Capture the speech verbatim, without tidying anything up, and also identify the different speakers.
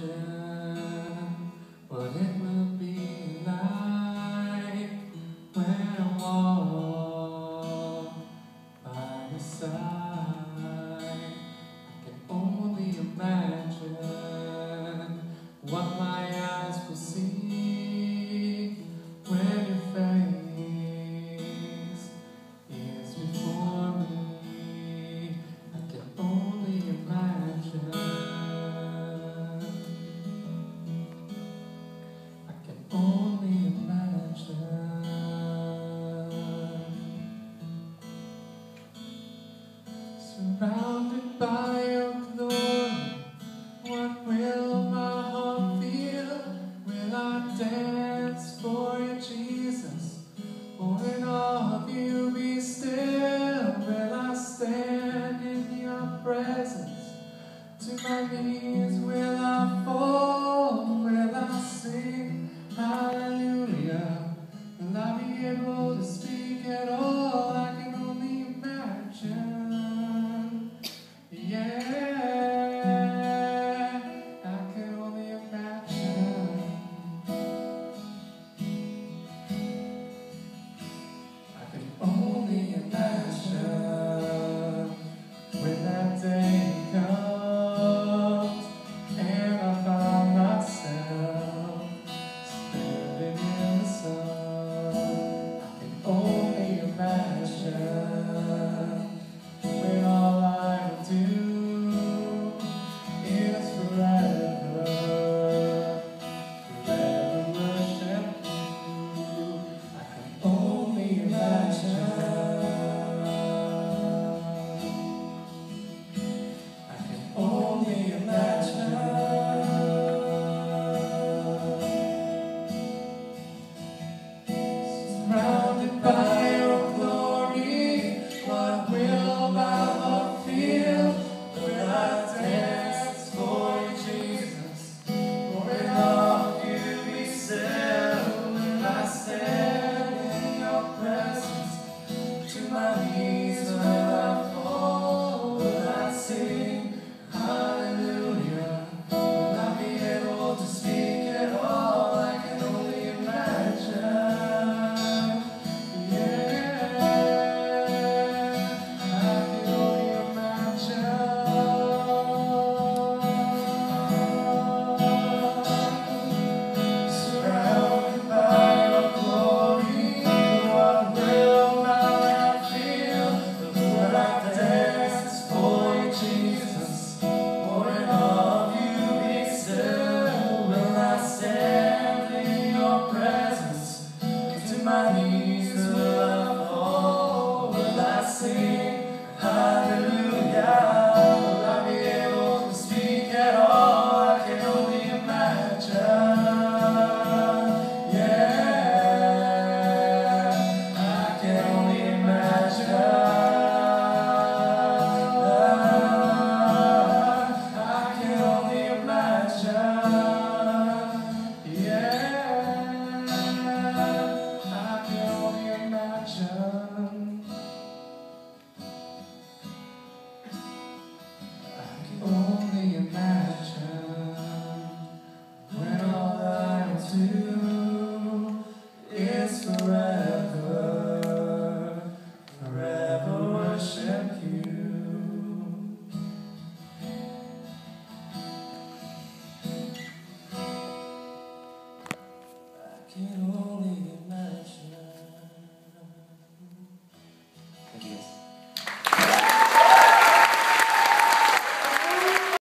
Speaker 1: imagine what it will be like when I walk by your side. I can only imagine what my eyes will see when your face is before me. I can only imagine. I can only imagine. Surrounded by your glory, what will my heart feel? Will I dance for you, Jesus? Or in awe of you be still? Will I stand in your presence? To my knees will I fall? Will I sing hallelujah? Will I be able to speak at all? I can only imagine. Yeah, I can only imagine. I can only imagine when that day comes and I find myself standing in the sun. I can only imagine when all I will do is forever, forever worship you. I can only imagine. I can only imagine. Surrounded by your glory, what will my heart feel? Will I dance for you, Jesus? Or in awe of you be still? Will I stand in your presence? To my knees will I fall? Will I sing hallelujah? Will I be able to speak at all? I can only imagine. Yeah, I can only imagine. Surrounded by your glory, what will my heart feel? Will I dance for you, Jesus? Or in awe of you be still? Will I stand in your presence? To my knees will I fall? Will I sing hallelujah? Will I be able to speak at all? I can only imagine. Yeah, I can only imagine. I can only imagine. Yeah, I can only imagine. I can only imagine when all I do is forever, forever worship you. I can only